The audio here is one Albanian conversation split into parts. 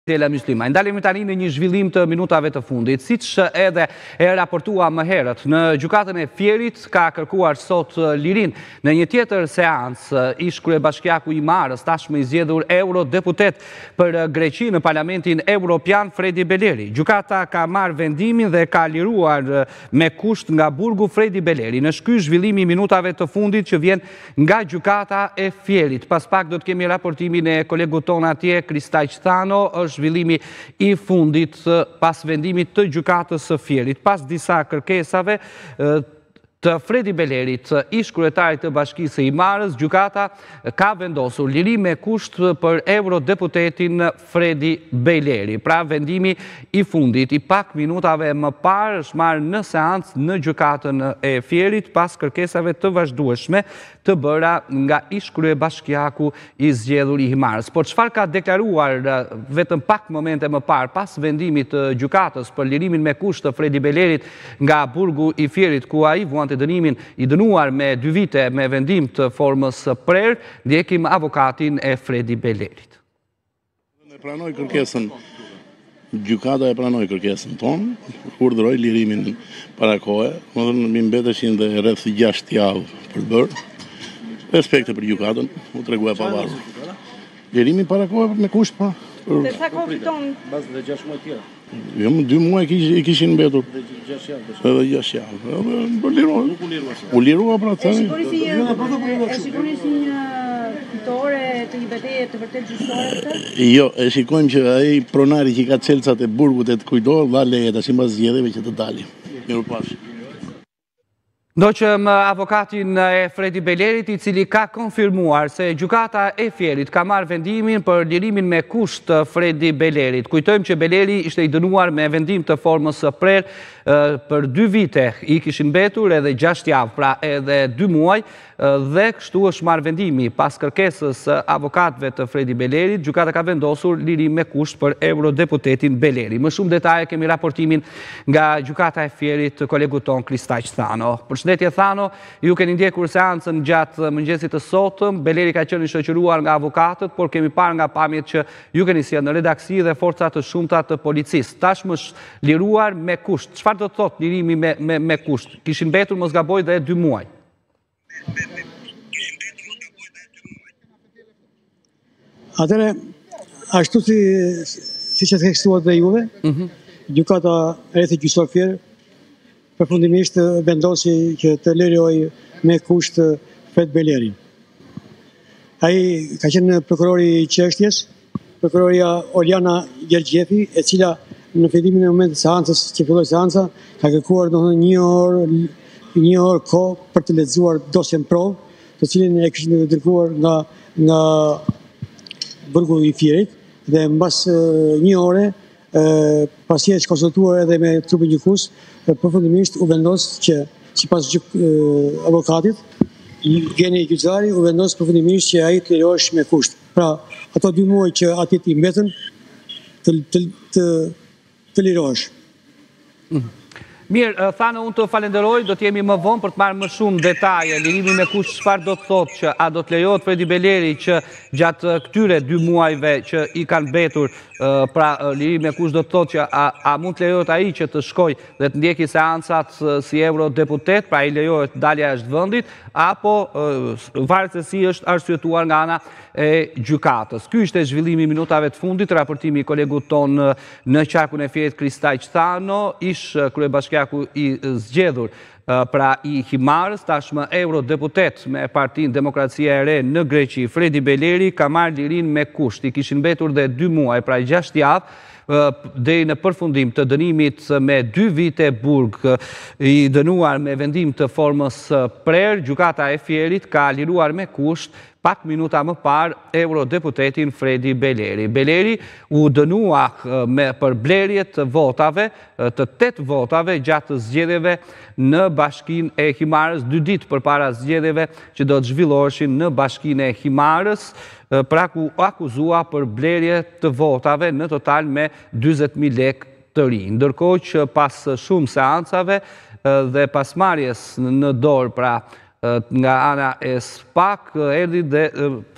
Tela Myslima. Ndalemi tani në një zhvillim të minutave të fundit. Siç edhe e raportua më herët, në gjykatën e Fierit ka kërkuar sot lirin. Në një tjetër seancë, ish kryebashkiaku i Marës, tashmë i zgjedhur eurodeputet për Greqi në Parlamentin Evropian, Fredi Beleri. Gjykata ka marrë vendimin dhe ka liruar me kusht nga burgu Fredi Beleri. Në ky zhvillim i minutave të fundit që vjen nga gjykata e Fierit. Pas pak do të kemi raportimin e kolegut ton atje, Kristaj Thano, zhvillimi i fundit pas vendimit të gjykatës së Fierit. Pas disa kërkesave të Fredi Belerit, ish kryetarit të Bashkisë i Marës, gjykata ka vendosur lirim me kusht për eurodeputetin Fredi Beleri. Pra vendimi i fundit, i pak minutave më parë, është marrë në seancë në gjykatën e Fierit pas kërkesave të vazhdueshme të bëra nga ish kryebashkiaku i zgjedhur i Marës. Por çfarë ka deklaruar vetëm pak momente më parë pas vendimit të gjykatës për lirimin me kusht të Fredi Belerit nga burgu i Fierit, ku ai vuante dënimin i dënuar me 2 vite me vendim të formës prerë, ndjekim avokatin e Fredi Belerit. Ne pranoj kërkesën, gjykata e pranoi kërkesën tonë, urdhëroi lirimin para kohe, mi mbeteshin dhe rreth 6 javë për bërë. Respekte për gjykatën, u tregua pavarur. Lirimin para kohe me kusht pa. Dhe sa kohë fiton? Bazë dhe 6 muaj tjera. Jo, 2 muaj i kishin mbetur. Dhe 6 javë. Edhe 6 javë. U lirua pra të thënë. E shikoni si një fitore të një betejë të vërtet gjyqësore këtë? Jo, e shikojmë që ai pronari që ka celcat e burgut e të kujtohet, dha leje tash mbas zgjedhjeve që të dalin. Mirupafshi. Ndoqëm avokatin e Fredi Belerit, i cili ka konfirmuar se gjykata e Fierit ka marrë vendimin për lirimin me kusht të Fredi Belerit. Kujtojmë që Beleri ishte i dënuar me vendim të formës prerë për 2 vite, i kishin mbetur edhe 6 javë, pra edhe 2 muaj, dhe kështu është marrë vendimi. Pas kërkesës avokatëve të Fredi Belerit, gjykata ka vendosur lirim me kusht për eurodeputetin Beleri. Më shumë detaje kemi raportimin nga gjykata e Fierit, kolegu ton Kristaj Thano. Përshëndetje Thano, ju keni ndjekur seancën gjatë mëngjesit të sotëm. Beleri ka qenë i shoqëruar nga avokatët, por kemi parë nga pamjet që ju keni sjellë në redaksi dhe forca të shumta të policisë. Tashmë është liruar me kusht. Çfarë do të thotë lirimi me kusht? Kishin mbetur mos gaboj dhe 2 muaj. Atëre, ashtu si që të tekstuat dhe juve, gjykata rreth gjyqësor Fier përfundimisht vendosi që të liroj me kusht Fred Belerin. Ai ka qenë prokurori i çështjes, prokuroria Oliana Gjergjefi, e cila në fillimin e momentit të seancës, që filloi seanca, ka kërkuar domethënë një orë kohë për të lexuar dosjen provë, të cilin e kishin dërguar nga burgu i Fierit, dhe mbas 1 ore, pasi është konsultuar edhe me trupin gjykues, përfundimisht u vendos që sipas avokatit, gjeni gjyqtari u vendos përfundimisht që ai të lirohesh me kusht. Pra, ato 2 muaj që atit i mbetën të lirohesh. Mirë, Thano, unë të falenderoj, do t'jemi më vonë për të marrë më shumë detaje. Lirimi me kusht çfarë do të thotë, që a do të lejohet Fredi Beleri që gjatë këtyre 2 muajve që i kanë mbetur, pra lirimi me kusht do të thotë që a mund të lejohet ai që të shkoj dhe të ndjeki seancat si eurodeputet, pra i lejohet dalja jashtë vendit, apo varet se si është arsyetuar nga ana e gjykatës. Ky ishte zhvillimi i minutave të fundit, raportimi i kolegut ton në qarkun e Fierit Kristaj Thano, ish kryebashkiaku i zgjedhur pra i Himarës, tashmë eurodeputet me Partinë Demokracia e Re në Greqi, Fredi Beleri, ka marrë lirin me kusht. I kishin mbetur dhe 2 muaj, pra 6 javë, deri në përfundim të dënimit me 2 vite burg i dënuar me vendim të formës prerë, gjykata e Fierit ka liruar me kusht pak minuta më parë eurodeputetin Fredi Beleri. Beleri u dënua për blerje të votave, të 8 votave gjatë zgjedhjeve në Bashkinë e Himarës, 2 ditë përpara zgjedhjeve që do të zhvilloheshin në Bashkinë e Himarës, pra ku akuzua për blerje të votave në total me 40.000 lekë të rinj. Ndërkohë që pas shumë seancave dhe pas marrjes në dorë, pra nga ana e SPAK, erdhi dhe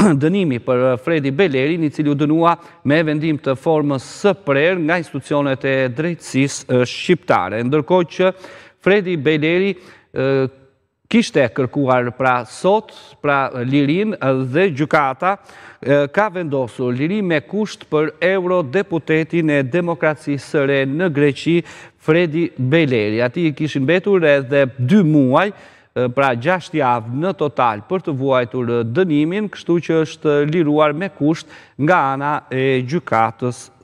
dënimi për Fredi Belerin, i cili u dënua me vendim të formës së prerë nga institucionet e drejtësisë shqiptare. Ndërkohë që Fredi Beleri kishte kërkuar pra sot, pra lirin dhe gjykata ka vendosur liri me kusht për eurodeputetin e Demokracisë së Re në Greqi, Fredi Beleri. Ati kishin mbetur edhe 2 muaj, pra 6 javë në total për të vuajtur dënimin, kështu që është liruar me kusht nga ana e gjykatës